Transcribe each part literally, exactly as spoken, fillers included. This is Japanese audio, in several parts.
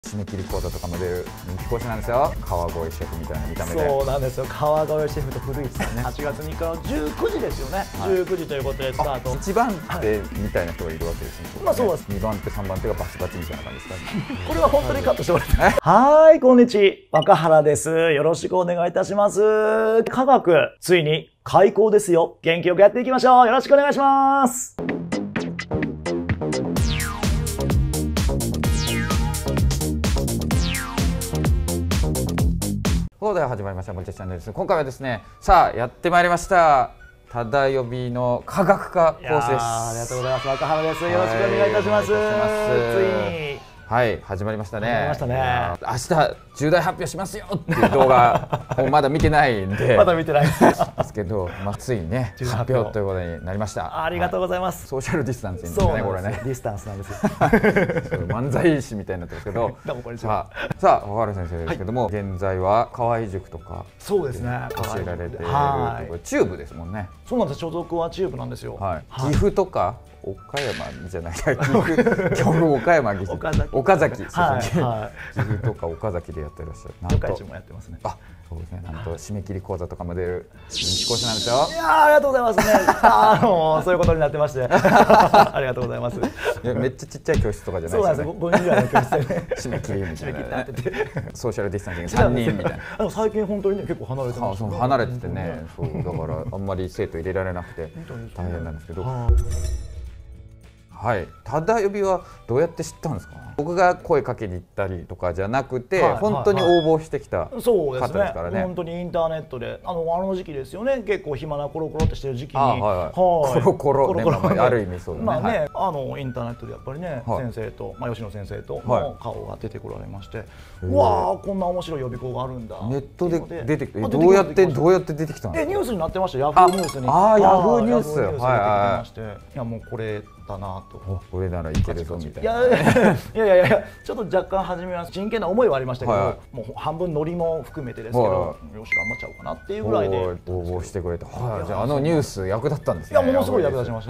締め切り講座とかも出る人気講師なんですよ。川越シェフみたいな見た目で。 そうなんですよ。川越シェフと古市さんね。はちがつみっかのじゅうくじですよね。はい、じゅうくじということでスタート。 いちばん手みたいな人がいるわけですね。 まあそうです。 にばん手さんばん手がバチバチみたいな感じですかね。 これは本当にカットしてもらって。はい、こんにちは。若原です。よろしくお願いいたします。科学、ついに開講ですよ。元気よくやっていきましょう。よろしくお願いします。 そうでは始まりました森田チャンネルです。今回はですね、さあやってまいりました。ただ呼びの科学科コースです。 ありがとうございます。若原です。よろしくお願いいたします。ついに。はい始まりましたね。 始まりましたね。 明日重大発表しますよっていう動画をまだ見てないんでまだ見てないですけど、まあついにね発表ということになりました。 ありがとうございます。 ソーシャルディスタンスですね、これね。 ディスタンスなんですよ。 漫才師みたいになってますけど。さあさあ若原先生ですけども、現在は河合塾とかそうですね教えられているところ、チューブですもんね。 そうなんです。所属はチューブなんですよ。 岐阜とか岡山じゃない、岐阜、岐阜岡山、岐阜、岡崎、岐阜とか岡崎でやってらっしゃる。 四日市もやってますね。 あ、そうですね。なんと締め切り講座とかも出る人気講師なんですよ。 いやありがとうございますね。あのそういうことになってまして、ありがとうございます。いやめっちゃちっちゃい教室とかじゃないですよね。 ごにんぐらいの教室でね。 締め切りみたいな。ソーシャルディスタンシングさんにんみたいな。 最近本当にね結構離れてます。 離れててね、そうだからあんまり生徒入れられなくて大変なんですけど。はい、ただ呼びはどうやって知ったんですか？僕が声かけに行ったりとかじゃなくて、本当に応募してきた方ですからね。 本当にインターネットで、あのあの時期ですよね。結構暇なコロコロってしてる時期に、 コロコロね、ある意味そうね。 まあね、あのインターネットでやっぱりね、先生と、まあ吉野先生との顔が出てこられまして、うわあこんな面白い予備校があるんだ。 ネットで出てきて、どうやってどうやって出てきたんですか？ ニュースになってました。ヤフーニュースに。 ああヤフーニュース。 はいはい。いやもうこれだなと。 これならいけるぞみたいな。 いやいやいやちょっと若干初めは真剣な思いはありましたけど、もう半分ノリも含めてですけど、よし頑張っちゃおうかなっていうぐらいで応募してくれた。はい、じゃああのニュース役立ったんですね。 いやものすごい役立ちました。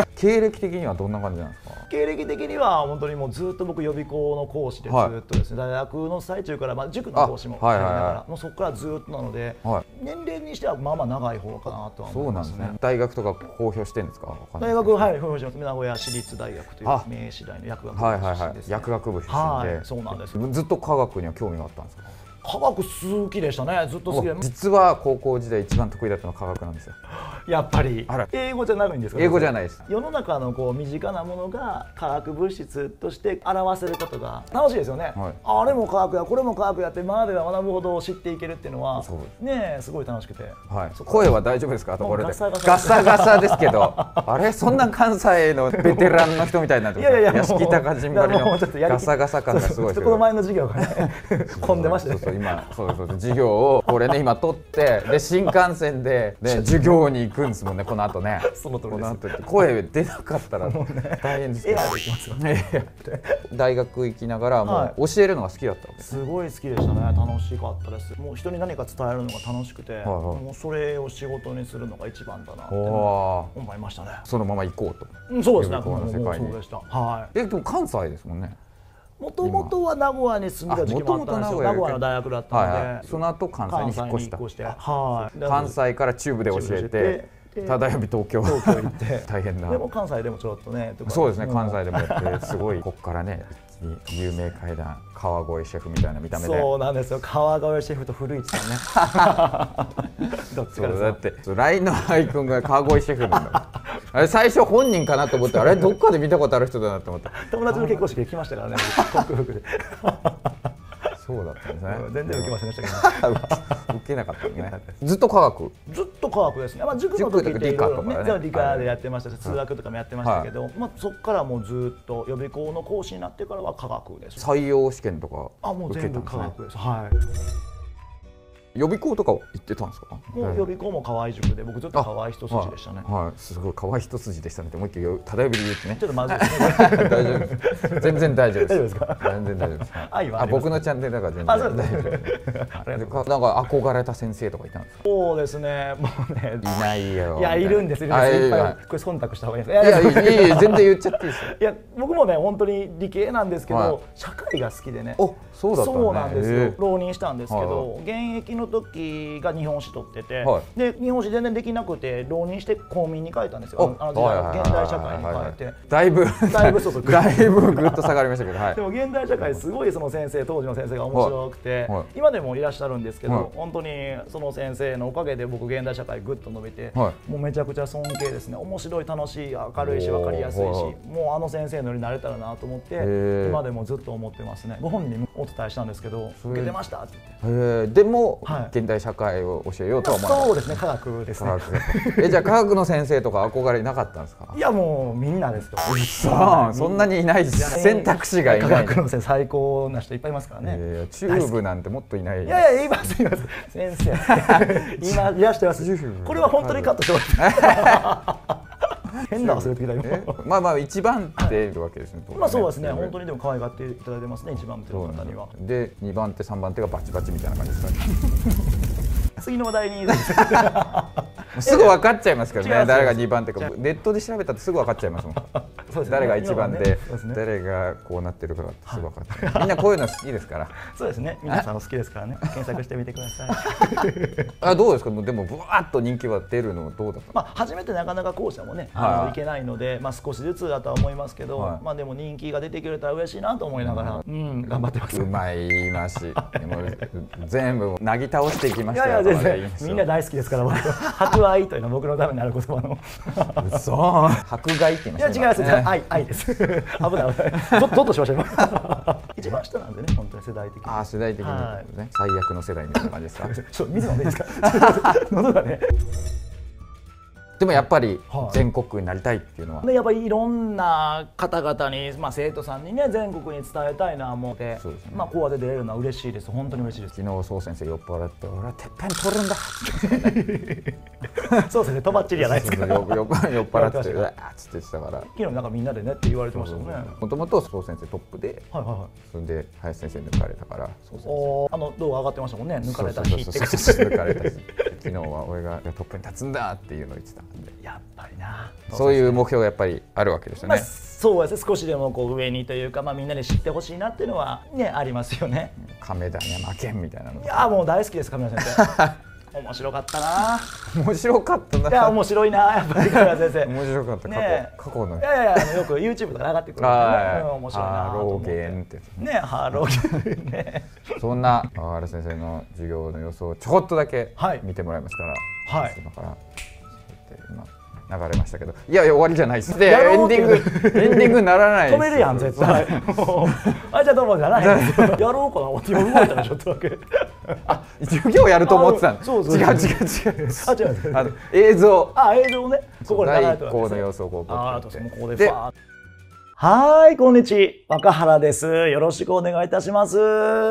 経歴的にはどんな感じなんですか？ 経歴的には本当にもうずっと僕予備校の講師でずっとですね、大学の最中からまあ塾の講師もやりながら、もうそこからずっとなので、年齢にしてはまあまあ長い方かなとは思いますね。そうなんですね。大学とか公表してるんですか？ 大学はい公表してます。名古屋市立大学という名士大の薬学部出身ですね。 薬学部出身で、 そうなんです。 ずっと科学には興味があったんですか？ 科学好きでしたね。ずっと好きで。 実は高校時代一番得意だったのは科学なんですよ。 やっぱり英語じゃないんですか？ 英語じゃないです。 世の中のこう身近なものが化学物質として表せることが楽しいですよね。あれも化学やこれも化学やって学べば学ぶほど知っていけるっていうのはねすごい楽しくて。 声は大丈夫ですか？ところでガサガサですけど、あれそんな関西のベテランの人みたいになってます。屋敷高陣張りのガサガサ感がすごいですけど。 この前の授業がね混んでましたね。 今そうですそうです。授業をこれね今取ってで新幹線でね授業に行くんですもんね。この後ね。 その通りです。 声出なかったら大変ですけど。大学行きながらもう教えるのが好きだったわけ。 すごい好きでしたね。楽しかったです。もう人に何か伝えるのが楽しくて、もうそれを仕事にするのが一番だなって思いましたね。 そのまま行こうと。 そうですね。そうでした。はい。 えでも関西ですもんね。 もともとは名古屋に住んでた時期もあったんですよ。名古屋の大学だったので、 その後関西に引っ越した。 はい。 関西からチューブで教えて、ただ呼び東京東京行って大変な。 でも関西でもちょっとね。 そうですね。関西でもやってすごいこっからね有名怪談川越シェフみたいな見た目で。 そうなんですよ。川越シェフと古市さんね。 どっちからだって ライン のアイコンが川越シェフなんだ。あれ最初本人かなと思って、あれどっかで見たことある人だなと思った。 友達の結婚式で来ましたからね。克服で。 そうだったんですね。 全然受けませんでしたけど。 受けなかったね。ずっと科学。 ずっと科学ですね。まあ塾の時って理科とかね、理科でやってましたし、数学とかもやってましたけど、まあそこからもうずっと予備校の講師になってからは科学です。 採用試験とか。 あもう全部科学です。はい。 予備校とか行ってたんですか？ もう予備校も河合塾で、僕ずっと河合一筋でしたね。 はい、すごい河合一筋でしたねってもう一回ただ呼びで言うとね。 ちょっとまずいですね。 大丈夫です。全然大丈夫です。 大丈夫ですか？ 全然大丈夫です。 愛はあ、僕のチャンネルだから全然大丈夫です。なんか憧れた先生とかいたんですか？ そうですね。もうね。 いないよ。 いや、いるんです。いるんです。いっぱいこれ忖度した方がいいです。 いやいや、全然言っちゃっていいですよ。 いや、僕もね、本当に理系なんですけど、社会が好きでね。 お、そうだったね。 そうなんですよ。浪人したんですけど、現役の時が日本史取ってて、で日本史全然できなくて浪人して公民に変えたんですよ。あの時代現代社会に変えて、 だいぶだいぶそうそうだいぶぐっと下がりましたけど、 でも現代社会すごいその先生、当時の先生が面白くて、今でもいらっしゃるんですけど、本当にその先生のおかげで僕現代社会ぐっと伸びて、もうめちゃくちゃ尊敬ですね。面白い、楽しい、明るいし分かりやすいし、もうあの先生のようになれたらなと思って今でもずっと思ってますね。ご本人にお伝えしたんですけど、受けてましたって言って。 でも現代社会を教えようとは思わない。 そうですね、科学ですね。 え、じゃあ科学の先生とか憧れなかったんですか？ いや、もうみんなですよ。 そんなにいないし、選択肢がいない。 科学の先生最高な人いっぱいいますからね。 チューブなんてもっといない。 いやいや、いますいます。先生、今いらっしゃいます。これは本当にカットしてます。変な忘れてきた今。 まあまあ一番手いるわけですね。 まあそうですね。本当にでも可愛がっていただいてますね。一番手の方には。 で二番手三番手がバチバチみたいな感じですかね。 次の話題にすぐ分かっちゃいますけどね。誰がにばん手かネットで調べたらすぐ分かっちゃいますもん。誰がいちばんで誰がこうなってるかってすぐ分かっちゃう。みんなこういうの好きですから。 そうですね。皆さん好きですからね。検索してみてください。 あ、どうですか。でもブワーッと人気は出るのどうだった？ まあ初めてなかなか校舎もねいけないので、まあ少しずつだとは思いますけど、まあでも人気が出てくれたら嬉しいなと思いながら、うん頑張ってます。 うまい言い回し。全部なぎ倒していきましたよ。 みんな大好きですから僕。博愛というのは僕のためになる言葉の。 そう。迫害って言いました。 いや違います。愛愛です。危ない危ない。どどっとしました今。一番下なんでね、本当に世代的に。 ああ、世代的にね。最悪の世代みたいな感じですか。 ちょっと水飲んでいいですか。喉がね。 でもやっぱり全国区になりたいっていうのは、 はい、やっぱりいろんな方々に、まあ、生徒さんにね全国に伝えたいなと思って、ね、まあこうやって出れるのは嬉しいです。本当に嬉しいです。 昨日そう先生酔っ払って俺はてっぺん取るんだそうですね、とばっちりじゃないですか。 酔っ払ってうわーっつって言ってたから、 昨日なんかみんなでねって言われてましたもんね。 もともとそう先生トップで、それで林先生抜かれたから、 おあの動画上がってましたもんね。抜かれた日って抜かれた日昨日は俺がトップに立つんだっていうのを言ってたんで、 やっぱりな、 そういう目標がやっぱりあるわけですよね。 まあ、そうですね、少しでもこう上にというか、まあ、みんなに知ってほしいなっていうのはねありますよね。 亀田に負けんみたいなの。 いやもう大好きです亀田先生。面白かったな。 面白かったな。 いや面白いなやっぱり亀田先生。 面白かった。過去過去の。 いやいやよく YouTube とか上がってくるんでね。面白いな。 ハローゲンって。 ねハローゲンね。 そんな川原先生の授業の様子をちょこっとだけ見てもらいますから。はい。今から今流れましたけど、いやいや終わりじゃないです。でエンディングエンディングにならない。 止めるやん絶対。あじゃあどうもじゃない。やろうかな。今動いたらちょっとだけ。 あ授業やると思ってたの。違う違う違う。あ違う。あの映像。 あ映像ね。ここで流れてる。 第一項の様子をこう。 ああともうここで。はい、こんにちは。若原です。よろしくお願いいたします。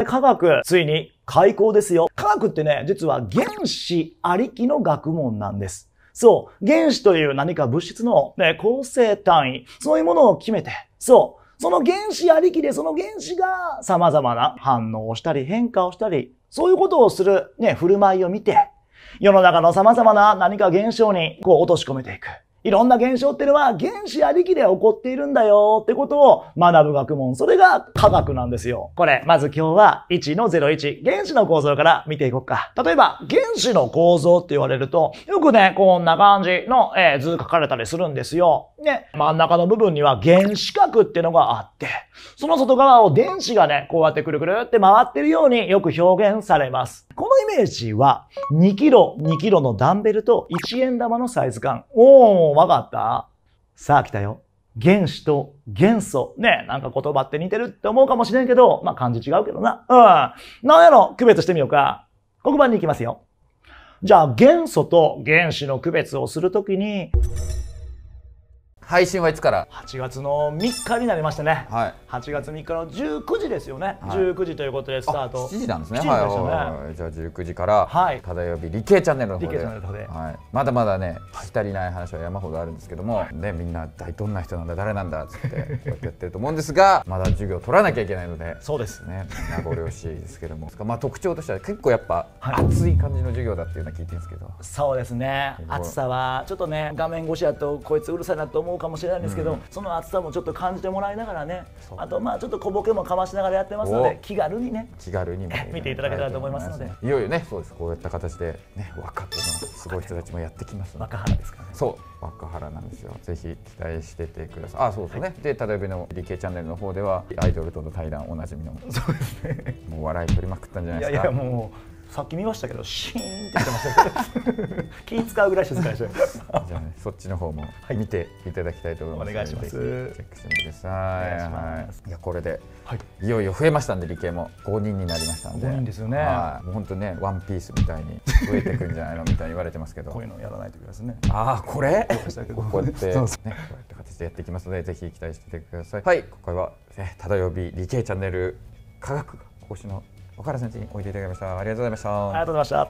科学、ついに開講ですよ。科学ってね、実は原子ありきの学問なんです。そう。原子という何か物質の、ね、構成単位、そういうものを決めて、そう。その原子ありきで、その原子が様々な反応をしたり、変化をしたり、そういうことをする、ね、振る舞いを見て、世の中の様々な何か現象に、こう落とし込めていく。いろんな現象っていうのは原子ありきで起こっているんだよってことを学ぶ学問。それが科学なんですよ。これ、まず今日はいちのゼロいち、原子の構造から見ていこうか。例えば、原子の構造って言われると、よくね、こんな感じの、えー、図書かれたりするんですよ。ね、真ん中の部分には原子核っていうのがあって、その外側を電子がね、こうやってくるくるって回ってるようによく表現されます。このイメージは、にキロ、にキロのダンベルといちえん玉のサイズ感。おー、わかった？さあ来たよ。原子と元素。ね、なんか言葉って似てるって思うかもしれんけど、まあ漢字違うけどな。うん。なんやろ、区別してみようか。黒板に行きますよ。じゃあ元素と原子の区別をするときに、 配信はいつから？ はちがつのみっかになりましたね。はい。はちがつみっかのじゅうくじですよね。じゅうくじということでスタート。 しちじなんですね。はい。じゃあじゅうくじからただよび理系チャンネルの方で、まだまだね聞き足りない話は山ほどあるんですけども、ねみんな大どんな人なんだ誰なんだっつってこうやってやってると思うんですが、まだ授業取らなきゃいけないので、 そうですね。名残惜しいですけども、まあ特徴としては結構やっぱ熱い感じの授業だっていうのは聞いてるんですけど。 そうですね。熱さはちょっとね画面越しだとこいつうるさいなと思うかもしれないんですけど、その熱さもちょっと感じてもらいながらね、あとまあちょっと小ボケもかましながらやってますので、気軽にね気軽に見ていただけたらと思いますので、 いよいよねそうです。こういった形でね若手のすごい人たちもやってきますので。 若原ですからね。 そう若原なんですよ。ぜひ期待しててください。あそうですね。でただよびの理系チャンネルの方ではアイドルとの対談おなじみの、 そうですね。 もう笑い取りまくったんじゃないですか。 いやいやもう。さっき見ましたけど、シーンって言ってましたけど、気使うぐらい静かでした。じゃあね、そっちの方も見ていただきたいと思います。 お願いします。 チェックしてみてください。はい。いやこれで、はい、いよいよ増えましたんで理系もごにんになりましたんで。 ごにんですよね。 はい。もう本当ね、ワンピースみたいに増えていくんじゃないのみたいに言われてますけど。 こういうのやらないといけないですね。 ああこれ？こうやってね、こうやって形でやっていきますので、ぜひ期待しててください。はい。今回はただよび理系チャンネル科学講師の岡原先生においでいただきました。ありがとうございました。 ありがとうございました。